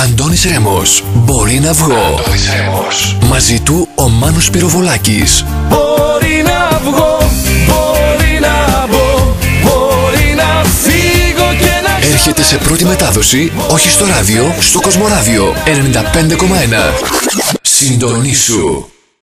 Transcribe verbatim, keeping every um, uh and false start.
Αντώνης Ρέμος, μπορεί να βγω. Αντώνης Ρέμος. Μαζί του ο Μάνος Πυροβολάκης. Μπορεί να βγω, μπορεί να μπω, μπορεί να φύγω και να... Έρχεται σε πρώτη μετάδοση, όχι στο ράδιο, στο Κοσμοράδιο ενενήντα πέντε κόμμα ένα. Συντονίσου.